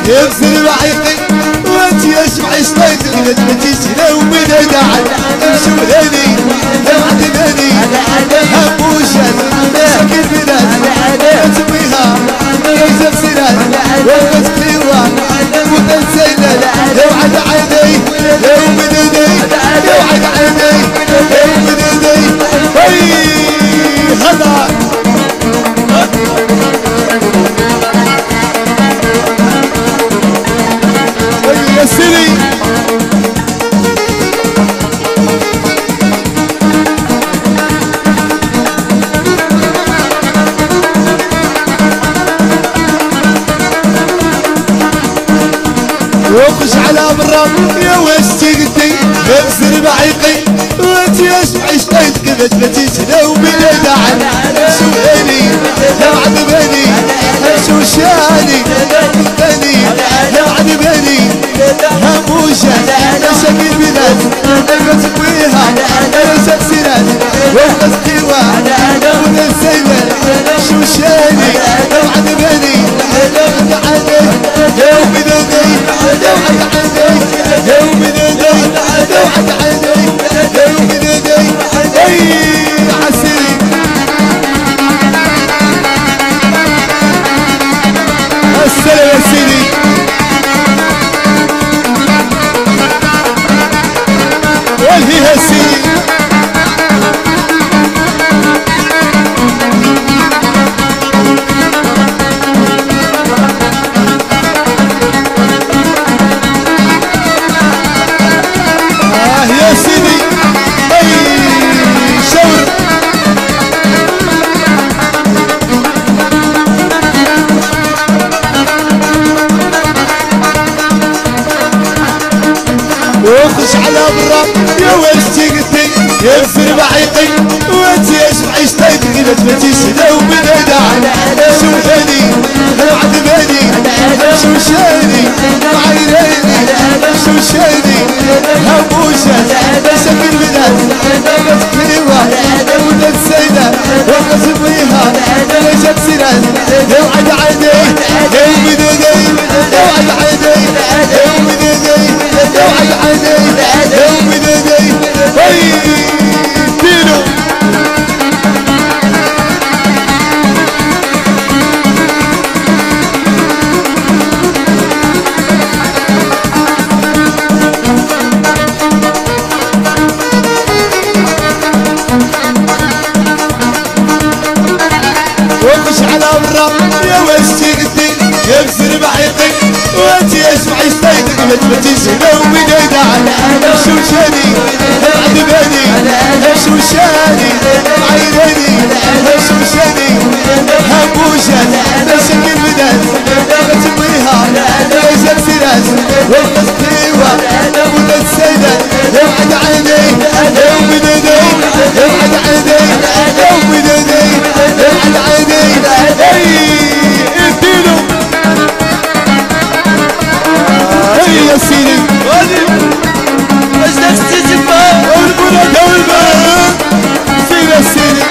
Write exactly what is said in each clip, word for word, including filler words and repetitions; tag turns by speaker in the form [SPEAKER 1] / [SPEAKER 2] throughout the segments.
[SPEAKER 1] يبصر بعيقي وانت يشبع شطيتك ما تجيش لو من دعل امشي وهني معذبني هموشن شكل بلاد تبيها يوسف سنان وقت قيوان وتنسينا يوعد عيني يوم ديدي يوعد عيني يوم ديدي هي هذا يا سيدي وخش على برام يا وستيقتي ابصر بعيقي وانت يشبع شطيتك ما تفتيش لو بلا دعم شو هني لو عذبني شو شاني بني لو عذبني هموشة شكل بلاد البس بيها يوسف سنان وقت قيوان ونسينا شو شاني لو عذبني يوم عيني يوم ديدي يوعد عيني يوم ديدي يوعد عيني يوم ديدي اي عسيري السلام يا سيدي والهي يا سيدي وخش على برا يا وستيقتي يبصر بعيقي وانت يشبع شطيتك ما تفتيش لو بلا دعم شو هني لو عذبني شو شاني عينيني شو شاني هموشة شكل بلاد بس قيوان وتنسينا وقت بيها ليشت سنان يوعد عيني يوم ديدي يوعد عيني يوم ديدي يوعد عيني يوم ديدي هي دينو وخش على برا يا وستيقتي يبصر بعيقي وانت يشبع شطيتك ما تفتيش لو من دعم شو شاني عذبني شو شاني عينيني شو شاني هموشة شكل بدن تبيها ليشت سنان وقت قيوان وتنسينا يوعد عيني يوم ديدي يوعد عيني يوم ديدي يوعد عيني اي اديله اي يا سيدي ايش نفسي تبقى والبلد والبلد سيدي يا سيدي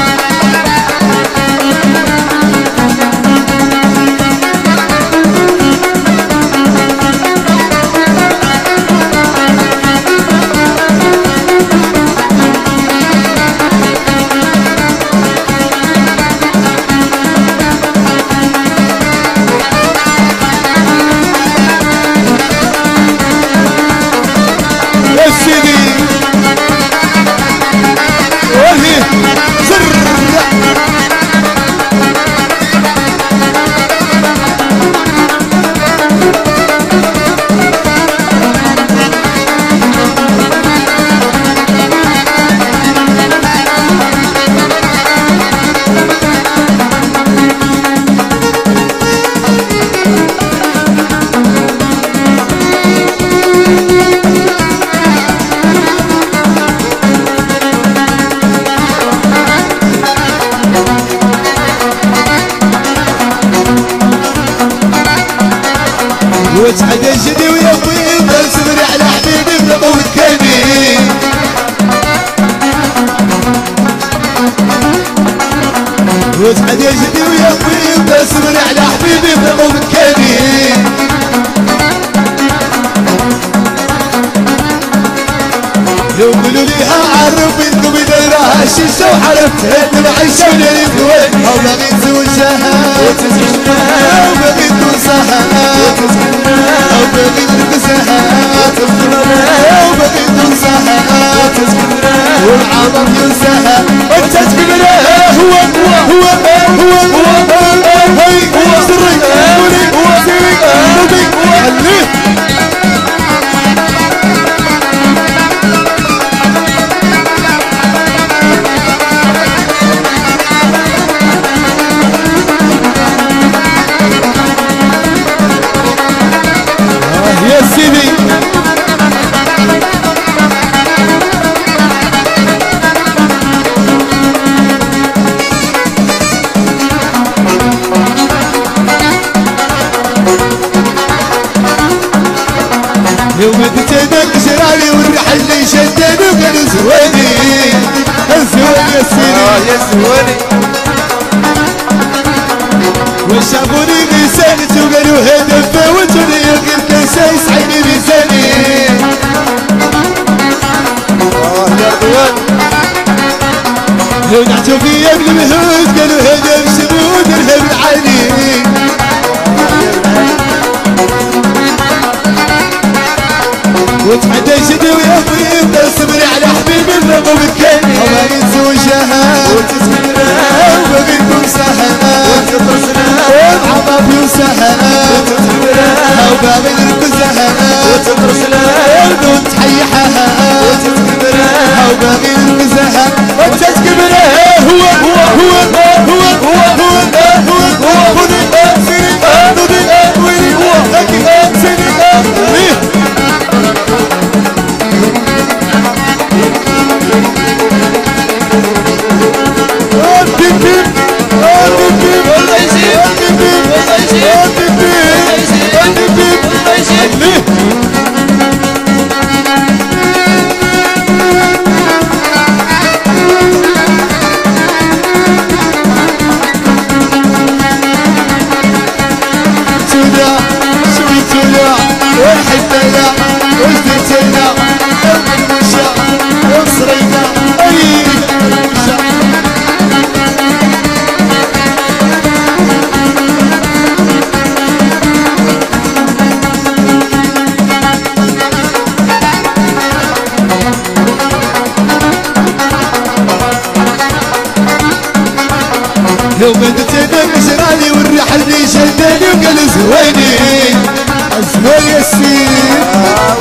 [SPEAKER 1] وتحدى جدي ويا طيب صبري على حبيبي بلقوة كبير وتحدى جدي ويا طيب صبري على حبيبي بلقوة كبير عشة وعرفت ان معيشوني الزوين او بغيت زوجها او بغيت نوصها او بغيت نلبسها او بغيت نوصها والعمر ينساها وانت تكبره هو هو هو هو هو سري قولي سري قلبي خليه يوم تتدق جرالي والرحل اللي شدني وقال زواني الزواني يا سيدي اه يا زواني وشافوني لسانت وقالوا هدف فوتوني قلت لسايس عيني ميزاني اه يا رضوان ونعتوا فيا بالمهود قالوا هدف سمود الهم العالي وتحدى جدي ويا طيب تصبري على حبيبي الرقم الثاني وبغيت زوجها وتسكنها وبغيت نوصها ومعظم يوسها وبغيت نركزها وتحيحها وبغيت نركزها وتسكبرها هو هو هو هو هو هو هو هو خذي سيري خذي ويلي هو هكي سيري يوم تتدق جرالي والرحل اللي شدني وقال زويني زوين يا سيدي